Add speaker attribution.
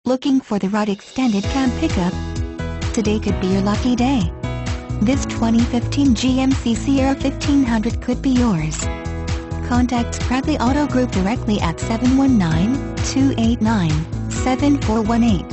Speaker 1: Looking for the right extended cab pickup? Today could be your lucky day. This 2015 GMC Sierra 1500 could be yours. Contact Bradley Auto Group directly at 719-289-7418